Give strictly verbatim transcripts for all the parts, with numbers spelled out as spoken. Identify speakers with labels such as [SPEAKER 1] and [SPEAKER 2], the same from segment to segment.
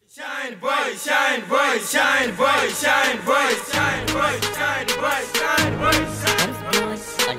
[SPEAKER 1] Shine boy, shine boy, shine boy, shine boy, shine boy, shine boy, shine boy, shine boy.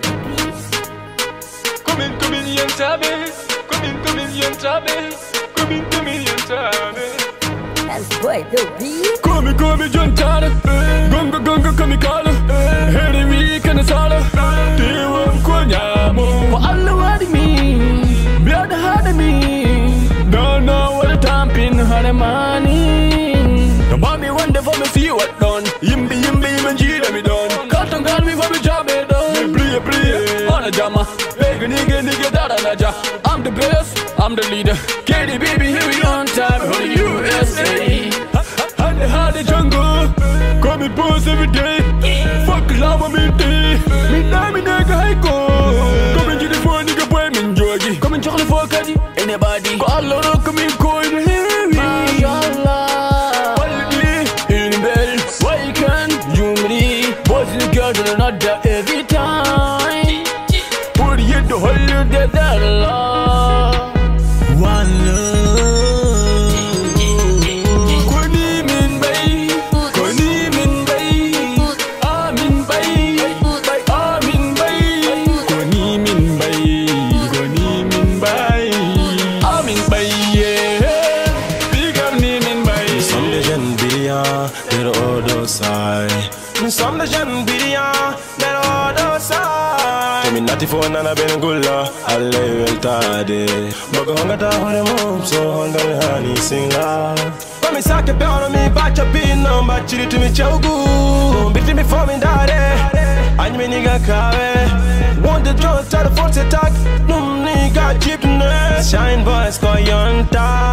[SPEAKER 2] Come in, come in, young Tabby. Come in, come in, young Tabby. Come in, come in, young Tabby.
[SPEAKER 3] Hemss Boy, the beat.
[SPEAKER 2] Come, come, young Tabby. Gonga, gonga, come, call. Hey, we can sala. They won't go nyamo. For all the what it mean, be out the heart of me. Don't know what the time pin, how the money. The mommy wonder for me see you what done. Yimby, yimby, yimby, yimby, me done. Cut on God, me for me job it done. Play, play, on a jammer. Beg a nigga, nigga, that and a ja. I'm the best, I'm the leader. Katie, baby, here we on time for the U S A. Honey, honey, jungle. Call me boss every day. Fuck love, I'm in day. Me die, me nigga, I go. Come and get the phone, nigga, boy, me jogi. Come and chocolate for Kadi. Anybody? Call on, come in, go in the heavy. Mashallah. Quality in bed. Why can't you me? Boys and girls are not there every time. Put you to hold you dead Allah. One love. Koni min bay, koni min bay, amin bay, amin bay, koni min bay, koni min bay, amin bay, yeah. Big up ni min bay.
[SPEAKER 4] Some de jeunes brillant, de l'autre side. Some de jeunes brillant, de l'autre side. Tell me not if one and a ben gula, I'll level tarde. But hunger da hore mom, so hunger me honey sing loud. Come me sake pe on me, batch up in number, chiri to me chaugu. Bitch me for me dare, and me nigga kawe. Want the drone, tell the force attack, num nigga cheapness. Shine boys go yon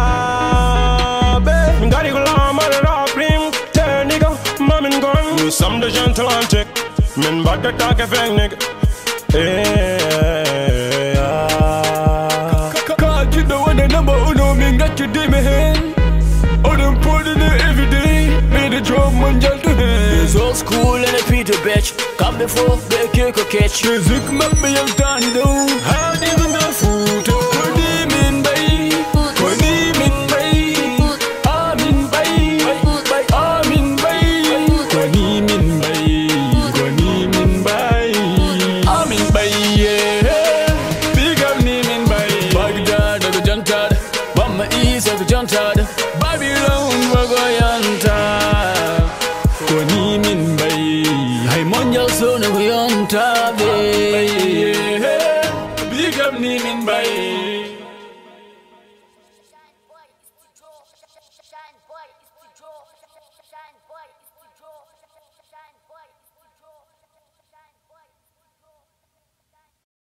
[SPEAKER 4] tabe. Me got it go long, all the rock rim. Turn nigga, mom and gun. You some the gentle and check. Men back the talk a fang nigga. Hey, ah.
[SPEAKER 2] Can't you know when the number uno me got you dim hand. Oh, them put in it every day. Made the drum man jump to hand.
[SPEAKER 5] It's old school and a Peter bitch. Come before the cake or catch.
[SPEAKER 2] Music make me young Tony down.
[SPEAKER 4] How do you know food?
[SPEAKER 2] Koni min bay, koni min bay, amin bay, amin bay, koni min bay, koni min bay, amin bay, yeah. Big up ni min bay. Baghdad, the juntad. Bama East, the juntad. Babylon, we're going to